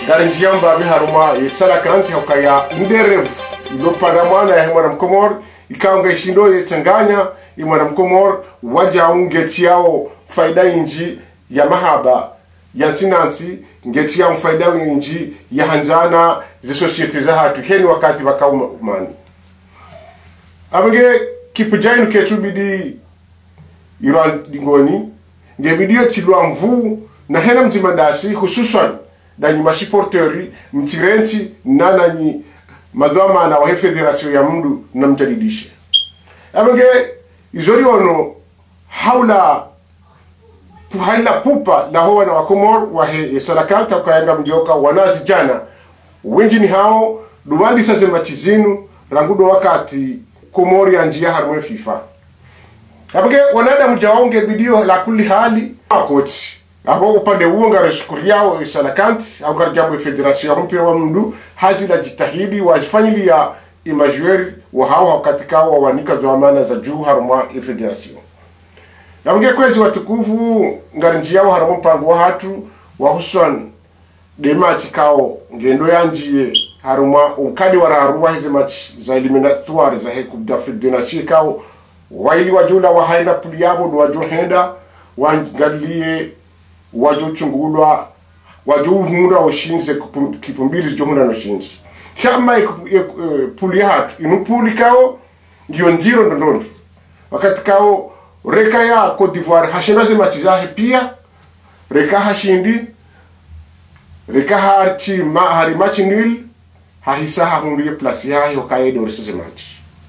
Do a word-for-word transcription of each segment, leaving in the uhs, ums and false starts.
Garantia mbabi haruma yesala kanti hokaya nderevu ilo paramana ya mwana mkomor ikaunga ishindo ye Tanganya mwana mkomor waja ungeti yao faida inji ya mahaba ya nsinansi ngeti yao faida inji ya hanjana ze societe za hatu heni wakati wakau umani abenge kipujainu ketu bidi iran dingoni nge bidio chilwa mvu na hena mzimandasi hususan danyi mashiporteri mtirenchi na nanyi mazwama na wahe federasyon ya mundu na mjadidishe abenge izori ono haula haila pupa la hoa na wakomor wahe salakanta ukayanga mdioka wanazi jana wenji ni hao duwandi sase machizinu rangudo wakati komori ya njia harumwe FIFA abenge wanada mjaonge bidio la kuli hali akoti abo upande uonga reshukuri yao isalakanti au garjambo federasyon mpya wa mdu hazi la jitahidi wajifanyilia imajueri wa hao katika wa wanika zamana za juu harumwa federasyon abenge kwezi watukufu ngarinji yao harumwa mpango wa hatu wa hususan de match kao ngendo yanjie harumwa ukadi wararuwa hizi match za eliminatoire za he Coupe d'Afrique des Nations kao waili wajula wa haina puliyabo do wajohenda wangalie wajo chungulwa wajo humura oshinze kipumbiri johuna no shinzi chama puli hatu inu puli kao ndio nziro ndondo wakati kao reka ya Cote d'Ivoire hashenaze machizahe pia reka hashindi reka harchi ma hari match nul hahisa hahumbie place yahe okaedo resese match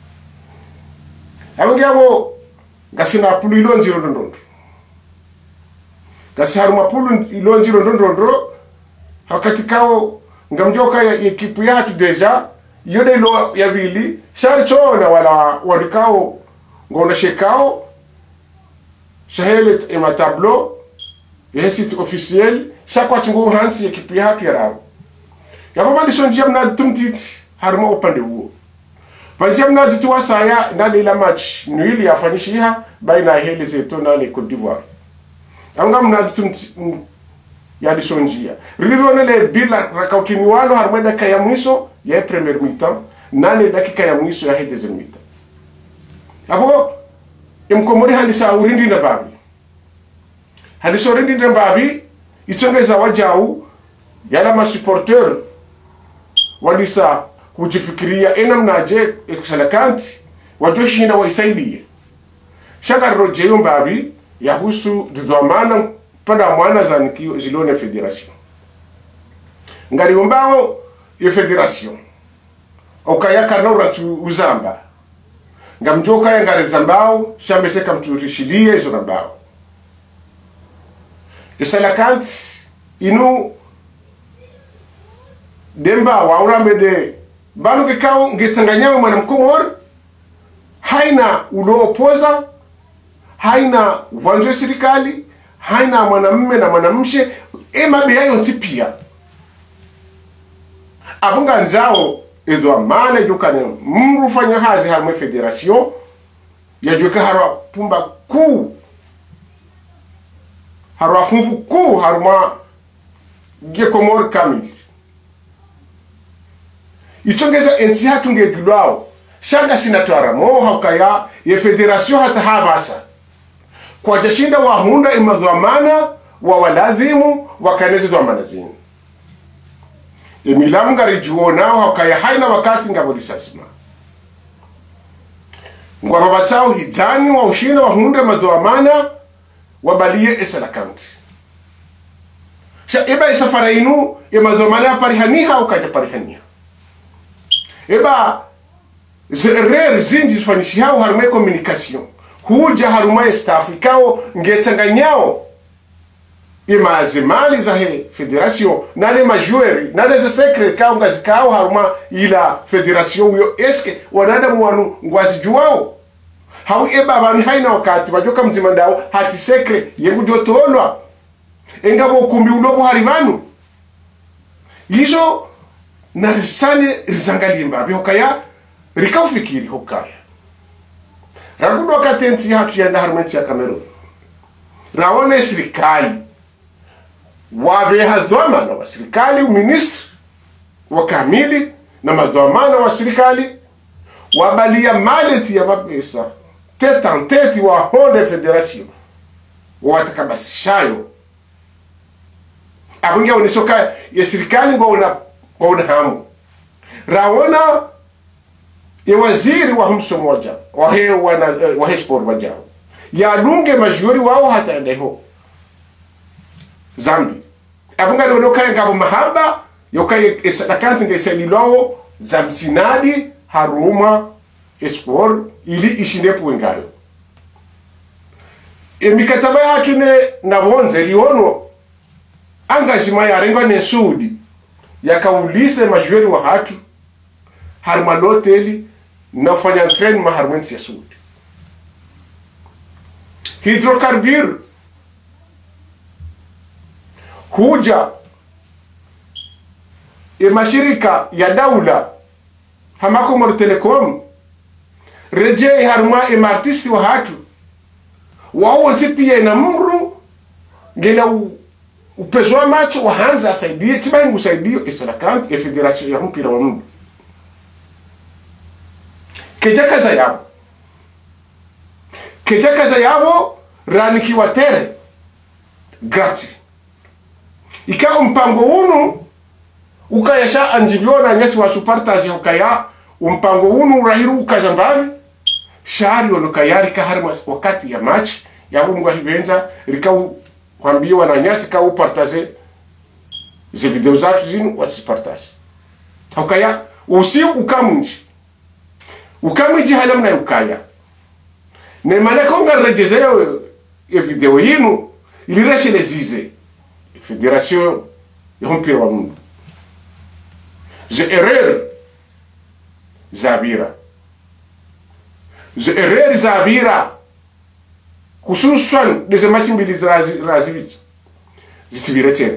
abenge abo gasina puli ilo nziro ndondo kasi haruma pulu ilonziro ndondondro wakati kao ngamjoka ya ekipu yatu deja yode lo ya bili shari chona wala wadikao ngona shekao shahele ema tablo yesit officiel shakwa chungu hansi ekipu yatu ya rao ya mama lisonjia mna tumtiti haruma upande huo panjia mna dituwa saya nani ila match nuili ya fanishiha baina heli zeto na le Cote d'Ivoire anga mnadu ya disonjia rilirone le bila rakautini walo harmeda kaya mwiso ya premier mi-temps nane dakika ya mwiso ya hede zemita abo imkomori halisa urindi na babi halisa urindi na babi itongeza wajau yala masupporteur walisa kujifikiria ena mnaje eksalakanti wajoshinda waisaidie shaka roje yombabi yahusu dudwamana pada mwana za nikio zilone federation ngari umbao ye federation okaya karnora tu uzamba ngamjoka ya ngari zambao shambese kamturishilie izo nambao isalakant inu demba waurambe de banu kikao ngetanganyame mwana mkomor haina ulo opoza haina uwanzo serikali haina mwanamume na mwanamshe ema be yayo ntipia abunga nzao ezo amana yukane mrufanya hazi harumwe federation yajuka harwa pumba ku harwa funfu ku haruma gekomor kamili itongeza enti hatunge dulao shanga sinatwara mo hakaya ye federation hata habasa kwa jashinda wa hunda imadhamana wa walazimu wakanezi dhamana zini emilamu ngarijuo nao hakaya haina wakati ngabolisasima ngwa babatao hijani wa ushina wa hunda madhamana wabalie esalakanti sha eba isafara inu imadhamana parihaniha ukaja parihaniha eba zerer zinji zifanishi hao harume communication huja haruma staff ikao ngetanganyao ima zemali za he federation nale majueri nale za secret kao ngazikao haruma ila federation uyo eske wanada mwanu ngwazi juwao hau eba bani haina wakati bajoka mzimandao hati secret yengu jotolwa engabo ukumbi ulobu harimanu izo na risane rizangali mbabi hokaya rikaufikiri hokaya ragudo wakati nchi hatu ya nda harumenti ya Cameroon raone serikali wabe hadhamana wa serikali ministri wa kamili na madhamana wa serikali wabalia maleti ya mapesa tete en tete wa honde federation watakabasishayo abungia unisoka ya serikali ngo una ngo hamu raona ya waziri wa humso moja wa he wana wa sport wajao ya dunge majuri wao hata ndeho zambi abunga ndo kaya ngabo mahaba yokai esadakansi ngeselilo zamsinadi haruma esport ili ishinde puengayo emikataba yatu ne nabonze riono engagement ya rengo ne sudi yakaulise majuri wa hatu haruma loteli na fanya train maharwensi ya sudi hidrokarbur huja e mashirika ya daula hamako Moro Telecom reje haruma e artisti wa hatu wao tipia na mru ngena upezwa macho wa hanza saidie tibangu usaidio esalakanti e federation ya mpira wa mungu kejaka za yabo kejaka za yabo raniki watere gratuit ika mpango unu ukayasha anjibiona nyasi wa supartage ukaya mpango unu rahiru ukazambani shari onokayari kaharima wakati ya match ya ungu hibenza rikau kwambia wananyasi ka upartage ze video zatu zinu wasipartage ukaya usi ukamunji ukamunji halamna ukaya ne manako ngarejezeo e video yinu ilireshe lezize Fédération Mpira wa Mungu. Je erreur Zabira. Je erreur Zabira. Kususan deze match mbili razivit. Zisibira tena.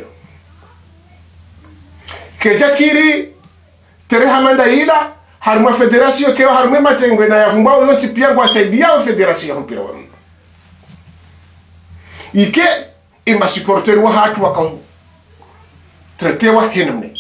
Kejakiri tere hamanda ila harma federation keo harma matengwe na yafumba yonti pia kwa saidia Fédération Mpira wa Mungu. Ike ima supporter wa hatu waka tretewa henmne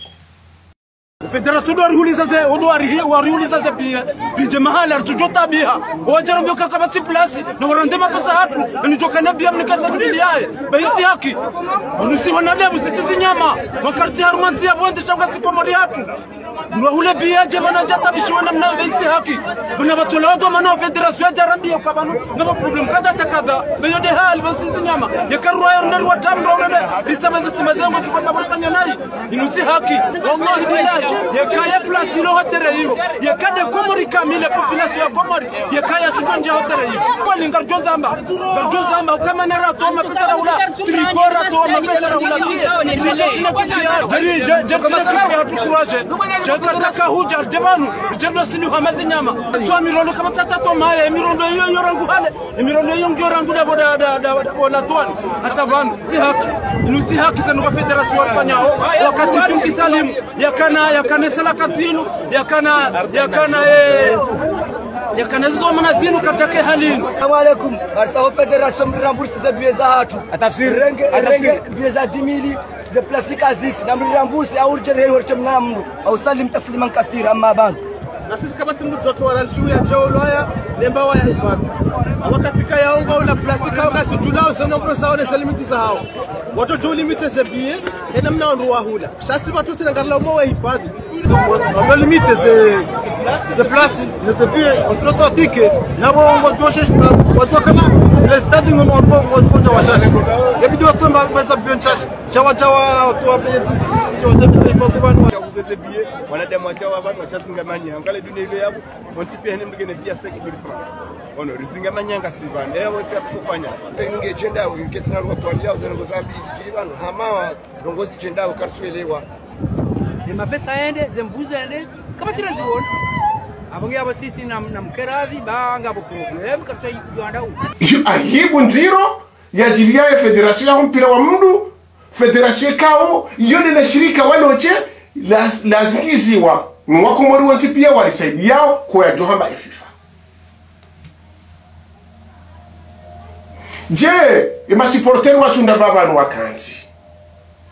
Federation do riuliza ze odo wa riuliza ze bi bi mahala tujota biha wajara mbio kaka bati place na warande mapesa hatu ni tokana bia mnikasa biliaye baiti haki onusi wanadamu sitizi nyama makarti harumanti ya bonde changa sipo mori hatu Nwahule biya jabana jata bishiwana mna baiti haki buna batola watu mana federation ya rambia kabanu na problem kada takada beyode hal basi nyama yakarwa yondari watamro wala bisabaza timazango tukamba bafanya nayi inuti haki wallahi billahi yakaya place ilo hotere hiyo yakade komori kamile population ya komori yakaya tukonja hotere hiyo kwa lingar jozamba jozamba kama nara to mapesa wala trikora to mapesa wala kie sisi tunakuja jari jari kama tukuraje Kaka huja demanu jendo sini hamazi nyama so mirondo kama tata to maya mirondo yo yorangu hale mirondo yo yorangu da boda da da bola twani hata vandu ti haki inuti haki zenu kwa federation wafanyao wakati tungisalimu yakana yakana sala katinu yakana yakana eh yakana zido manazinu katake halini Assalamu alaikum barsa federation mrambursi za bieza hatu atafsiri renge renge bieza dimili ze plastic azit na mrambursi au jere horche mnamru au salim tasliman kathira amma ban na sisi kama timu tutoke wala shu ya jawlo haya lemba waya hifadhi wakati kaya unga ula plastic au kasi julao sana bro sawa na salimiti sahao watoto limite ze bie ena mnaondu wahula shasi watu tena ngarla mo wa hifadhi on limite ze ze place ze bie on troto tike na bo watu watu kama le stade ngo mo watu washashi yabidi wakwamba pesa bie chashi chawa chawa watu wa pesa sisi wote bisa kwa kubana ze bie wanadamu wachawa watu watazinga manya ngale dunia ile yabo ontipia hene mgene bia seki bilifra ono rizinga manyanga sibande yabo si akufanya nge chenda ngetsina rwatwalia uzengo zambi zikiribano hama rongozi chenda ukartwelewa ni mapesa ende zembuze ende kama tira ziona abonge abo sisi na mkerazi banga abo problem kata yanda u ahibu nziro ya jilia ya federation ya mpira wa mundu federation kao yone na shirika waloche lazingiziwa mwako mori wanti pia walisaidia kwa ya johamba ya FIFA. Je, ima supporter wachunda baba ni wakanti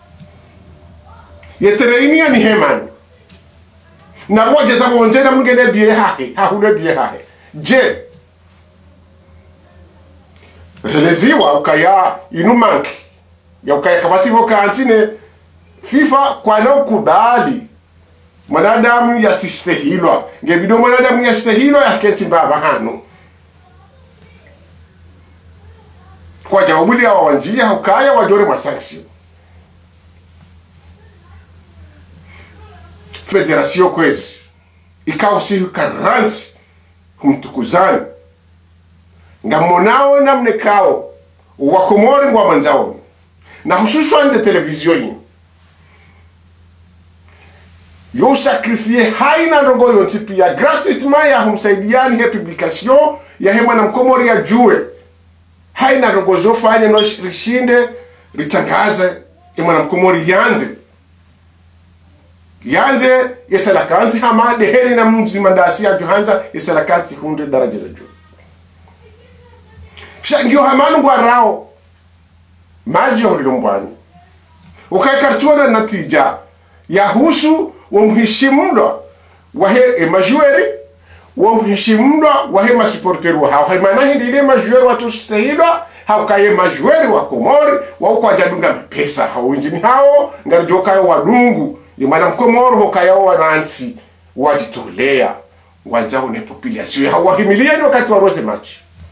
yetereinia ni heman na moja za mwonzena mngene bie hahe hahule bie hahe je releziwa ukaya inumanki ya ukaya kabati voka antine FIFA kwa na ukubali mwanadamu yatistehilwa ngebido mwanadamu yastehilwa ya keti baba hanu kwa jawabuli ya wawanjia ukaya wajore masanksio federasio kwezi ikaw si karansi kumtukuzani ngamonao namne kao wakomori ngwa manzao na hususan de televizio hii yo sakrifie haina ndogo yonti pia gratuitement ya humsaidiani he publication ya he mwana mkomori ya jue haina ndogo zo fanya no rishinde ritangaza e mwana mkomori yanze yanze yesalakanti hama de heri na mzima ndasi ya juhanza yesalakanti hunde daraja za juu shangio hamanu ngwa rao maji yohorilo mbwani ukaikartuana natija ya husu wamhishimundwa wahe emajueri wamhishimundwa wahe masiporteru hao haimana hindi ile majueri watu stahilwa hao kaye majueri wa Komori wao kwa jadunga pesa hao injini hao ngarijoka yo wadungu ni mwana mkomoro hokaya wanansi wajitolea wanzao ne population hao wahimilieni wakati wa rose match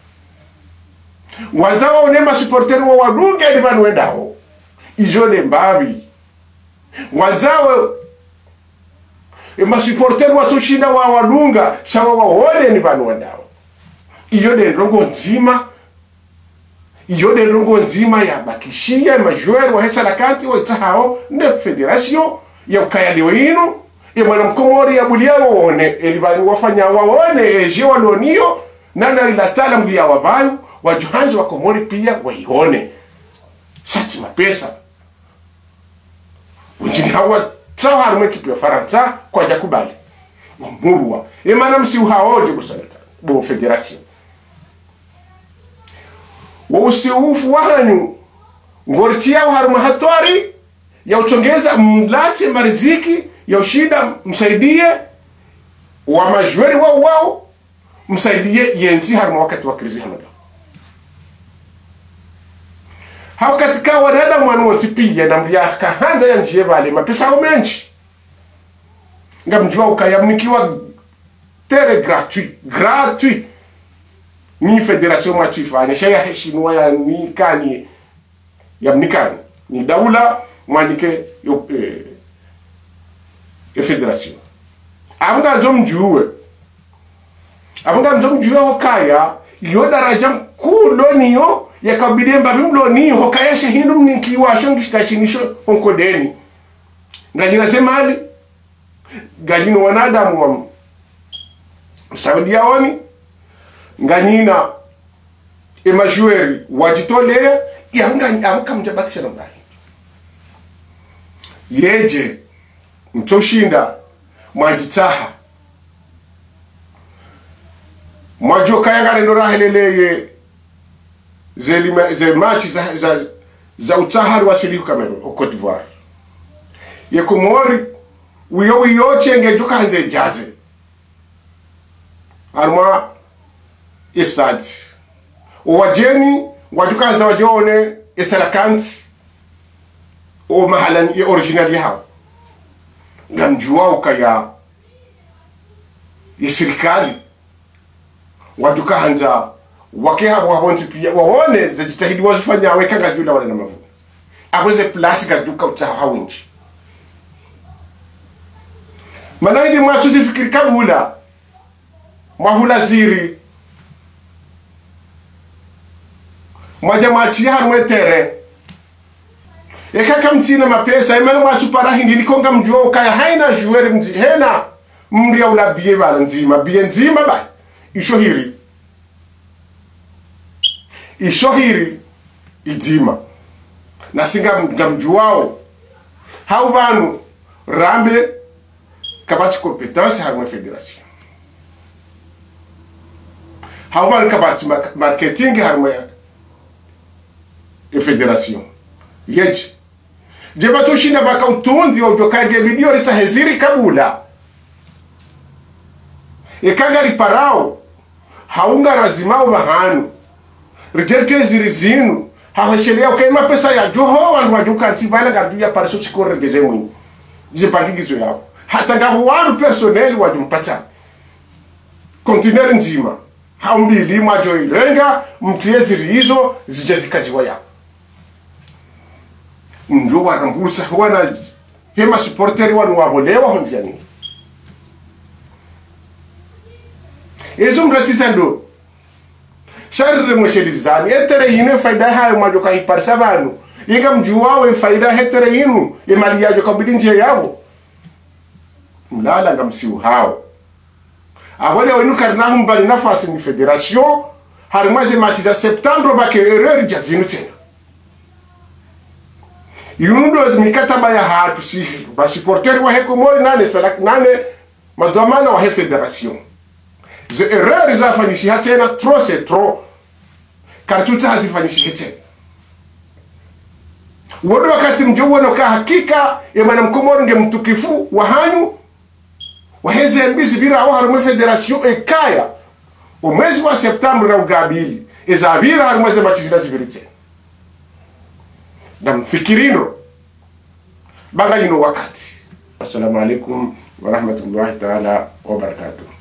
wanzao ne masiporteru wa wadungu ni banu wendao ijole mbabi wanzao ema supporter watu shinda wa wadunga sawa waone ni banu wendao iyo de rongo nzima iyo de rongo nzima ya bakishia majuer wa hesa lakanti wa itahao ne federation ya ukaya liwinu ya mwana mkomori ya bulia waone elibani wafanya waone eje walonio nana ilatala mgia wabayo wajuhanzi wa Komori pia waione sati mapesa unjini hawa sawa harume kipi ya Faransa kwa jakubali wamurwa emana msi uhaoje kusalika bo federation wa usiufu wahanyu ngortia haruma hatwari ya uchongeza mlati mariziki ya ushida msaidie wa majueri wao wao msaidie yenzi haruma wakati wa krizi hamada hao katika wadada mwanu wotipia na mlia kahanza ya njie vale mapesa hao menchi nga mjua ukayamnikiwa tere gratuit gratuit ni federation mwachifanya shaya heshinua ya nikani ya mnikani ni daula mwanike yo eh, e federation abunga njo mjuwe abunga njo mjuwe hokaya yo daraja kuloniyo yakabide mbabi mloni hokayeshe hindu mnikiwa shongishikashinisho onkodeni ngajina semali gajino wanadamu wa Saudi yaoni nganyina emajueri wajitolea yanga amuka mtabakisha na mbali yeje mtoshinda mwajitaha mwajoka yanga ndora heleleye zelima ze match za za, za utahari wa shiriku Cameroon au Cote d'Ivoire ye Komori wiyo wiyo chenge juka hanze jaze arma istad wajeni wajuka hanze wajone esalakanti o mahalan ye original yao ngamjua ukaya ye serikali wajuka hanza wake habo habonzi pia waone zajitahidi wazifanya weka ngajula wale na mavu abweze plus gajuka utaha winji manaidi mwachu zifikiri kabula mwahula ziri mwajamati ya harumwetere eka kamtina mapesa emele mwachu para hindi nikonga mjuwa ukaya haina juweri mzi hena mria ula biye bala nzima biye nzima ba isho hiri ishohiri idima na singa ngamjuwao hau banu rambe kabati competence harumwe federation hau banu kabati marketing harumwe federation yeji jeba tushina baka utundi ojo kage video ritsa heziri kabula ekanga riparao haunga razimao bahanu rijerte zirizinu haheshelea ukema pesa ya joho wanu wajuka ntibana gaduya paraso chikore geze mwini jipangigizo yao hata ngabu wanu personeli wajumpata kontineri nzima haumbili majo ilenga mtie zirizo zijazikaziwa yao njo warambusa wana hema supporteri wanu wabolewa hondiani ezo mratisa ndo sharre moshelizani etere yine faida hayo majo ka hiparsa banu inga mjuwawe faida hetere yinu emali yajo kabidi nje yabo mlala ngamsiu hao abone wenu karna mbali nafasi ni federation harimwaze match za septembre bake erreur jazinu tena yundo zimikataba ya hatu si ba supporter wa heko mori nane salak nane madamana wa he federation ze erreur za fanyishi hatena trop c'est trop kartuta hazifanyishi tena wodo wakati mjowono ka hakika ya bana mkomori nge mtukifu wa hanyu waheze mbizi bira wa harume federation ekaya umwezi wa septembre na ugabili ezabira harumweze machizina zibirite na mfikirino baga yino wakati. Assalamu alaikum wa rahmatullahi ta'ala wa barakatuh.